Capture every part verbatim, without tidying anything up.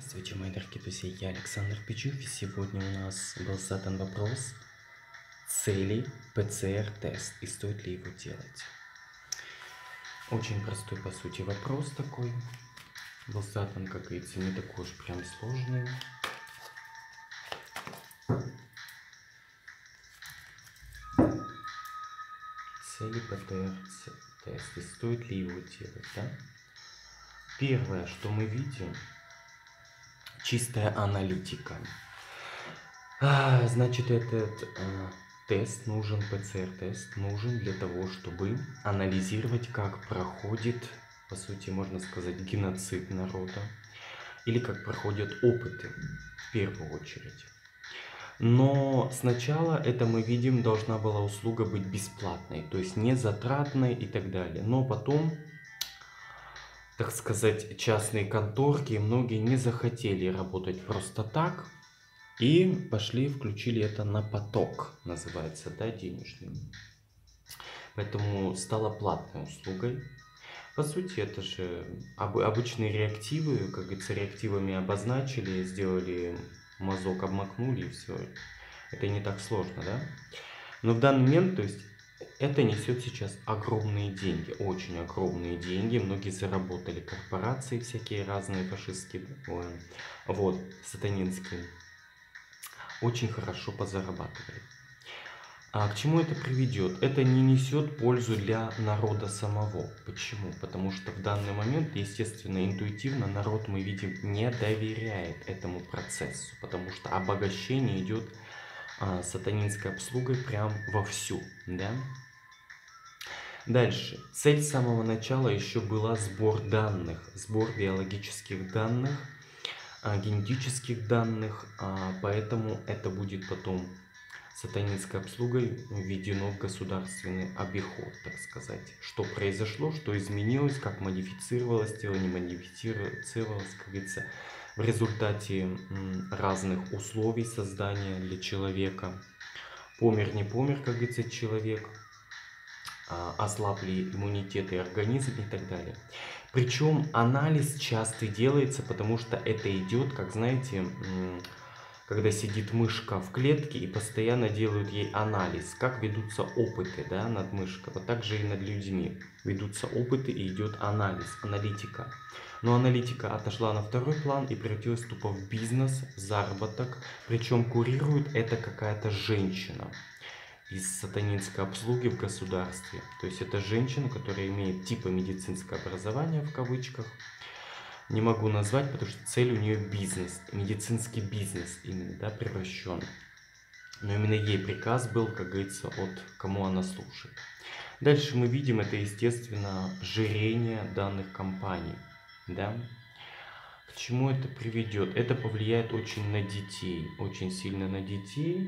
Здравствуйте, мои дорогие друзья, я Александр Пичук, и сегодня у нас был задан вопрос цели ПЦР-тест и стоит ли его делать. Очень простой, по сути, вопрос такой. Был задан, как говорится, не такой уж прям сложный. Цели ПЦР-тест и стоит ли его делать, да? Первое, что мы видим, чистая аналитика. А, значит, этот а, тест нужен, ПЦР-тест нужен для того, чтобы анализировать, как проходит, по сути, можно сказать, геноцид народа, или как проходят опыты, в первую очередь. Но сначала, это мы видим, должна была услуга быть бесплатной, то есть не затратной и так далее. Но потом, так сказать, частные конторки, многие не захотели работать просто так, и пошли, включили это на поток, называется, да, денежный. Поэтому стала платной услугой. По сути, это же об, обычные реактивы, как говорится, реактивами обозначили, сделали мазок, обмакнули и все. Это не так сложно, да? Но в данный момент, то есть, это несет сейчас огромные деньги, очень огромные деньги. Многие заработали, корпорации всякие разные, фашистские, вот, сатанинские. Очень хорошо позарабатывали. А к чему это приведет? Это не несет пользу для народа самого. Почему? Потому что в данный момент, естественно, интуитивно народ, мы видим, не доверяет этому процессу, потому что обогащение идет а, сатанинской обслугой прям вовсю, да? Дальше. Цель с самого начала еще была сбор данных, сбор биологических данных, генетических данных, поэтому это будет потом сатанинской обслугой введено в государственный обиход, так сказать. Что произошло, что изменилось, как модифицировалось тело, не модифицировалось, как говорится, в результате разных условий создания для человека. Помер, не помер, как говорится, человек, ослаб ли иммунитет и организм и так далее. Причем анализ часто делается, потому что это идет, как знаете, когда сидит мышка в клетке и постоянно делают ей анализ, как ведутся опыты, да, над мышкой. Вот так же и над людьми ведутся опыты и идет анализ, аналитика. Но аналитика отошла на второй план и превратилась тупо в бизнес, в заработок. Причем курирует это какая-то женщина из сатанинской обслуги в государстве. То есть это женщина, которая имеет типа медицинское образование в кавычках. Не могу назвать, потому что цель у нее бизнес, медицинский бизнес именно, да, превращен. Но именно ей приказ был, как говорится, от кому она слушает. Дальше мы видим, это, естественно, жирение данных компаний, да. К чему это приведет? Это повлияет очень на детей, очень сильно на детей.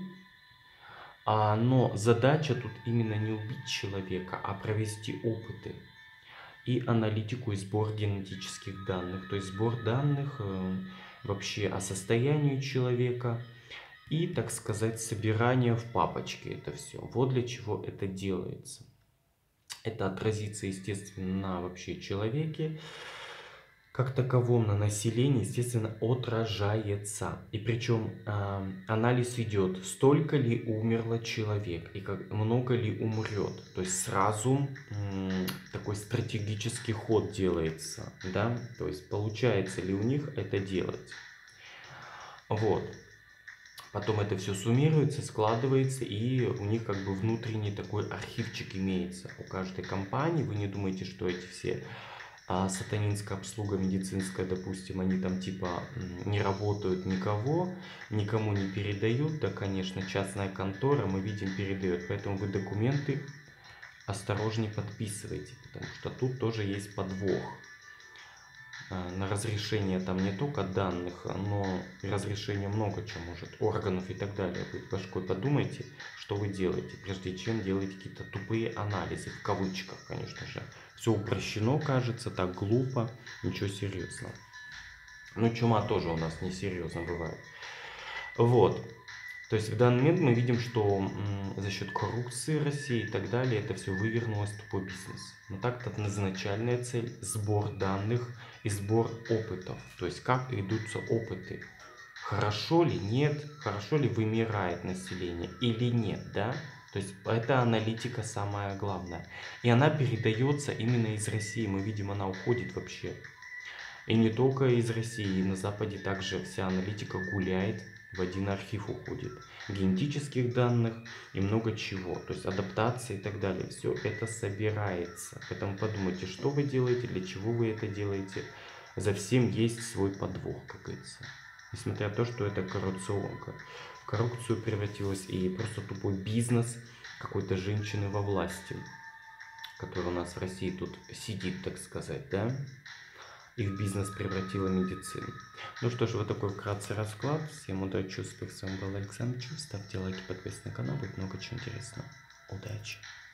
А, но задача тут именно не убить человека, а провести опыты и аналитику и сбор генетических данных. То есть сбор данных э, вообще о состоянии человека и, так сказать, собирание в папочке это все. Вот для чего это делается. Это отразится, естественно, на вообще человеке, как таковом, на населении, естественно, отражается. И причем э, анализ идет, столько ли умерло человек и как много ли умрет. То есть сразу э, такой стратегический ход делается, да, то есть получается ли у них это делать. Вот. Потом это все суммируется, складывается, и у них как бы внутренний такой архивчик имеется. У каждой компании, вы не думайте, что эти все а, сатанинская обслуга медицинская, допустим, они там типа не работают никого, никому не передают. Да, конечно, частная контора, мы видим, передает. Поэтому вы документы осторожнее подписывайте, потому что тут тоже есть подвох. На разрешение там не только данных, но и разрешение много чего может, органов и так далее. Вы башкой подумайте, что вы делаете, прежде чем делаете какие-то тупые анализы, в кавычках, конечно же. Все упрощено, кажется, так глупо, ничего серьезного. Ну, чума тоже у нас несерьезно бывает. Вот. То есть в данный момент мы видим, что м, за счет коррупции России и так далее это все вывернулось в тупой бизнес. Но так-то изначальная цель — сбор данных и сбор опытов. То есть как ведутся опыты. Хорошо ли, нет, хорошо ли вымирает население или нет, да? То есть это аналитика самая главная. И она передается именно из России. Мы видим, она уходит вообще. И не только из России, на Западе также вся аналитика гуляет, в один архив уходит. Генетических данных и много чего. То есть адаптация и так далее. Все это собирается. Поэтому подумайте, что вы делаете, для чего вы это делаете. За всем есть свой подвох, как говорится. Несмотря на то, что это коррупционка. В коррупцию превратилась и просто тупой бизнес какой-то женщины во власти, которая у нас в России тут сидит, так сказать, да? И в бизнес превратила медицину. Ну что ж, вот такой вкратце расклад. Всем удачи, успехов. С вами был Александр Чув. Ставьте лайки, подписывайтесь на канал, будет много чего интересного. Удачи!